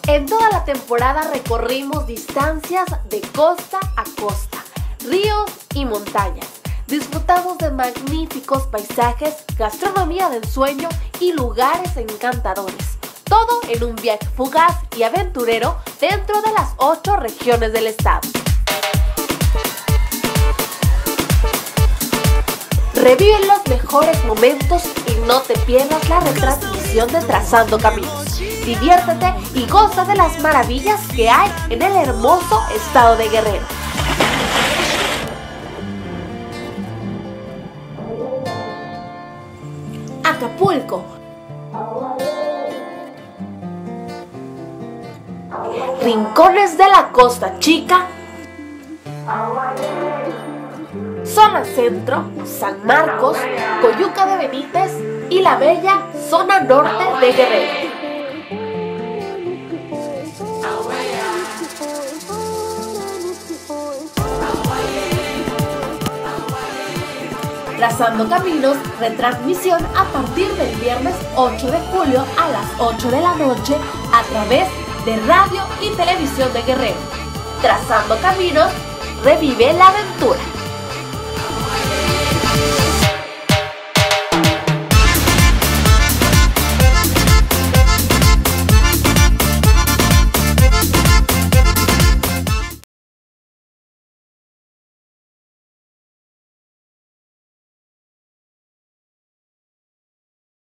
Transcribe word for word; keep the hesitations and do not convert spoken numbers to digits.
En toda la temporada recorrimos distancias de costa a costa, ríos y montañas. Disfrutamos de magníficos paisajes, gastronomía de ensueño y lugares encantadores. Todo en un viaje fugaz y aventurero dentro de las ocho regiones del estado. Revive los mejores momentos y no te pierdas la retransmisión de Trazando Caminos. Diviértete y goza de las maravillas que hay en el hermoso estado de Guerrero. Acapulco. Rincones de la Costa Chica, Zona Centro, San Marcos, Coyuca de Benítez y la bella Zona Norte de Guerrero. Trazando Caminos, retransmisión a partir del viernes ocho de julio a las ocho de la noche a través de Radio y Televisión de Guerrero. Trazando Caminos, revive la aventura.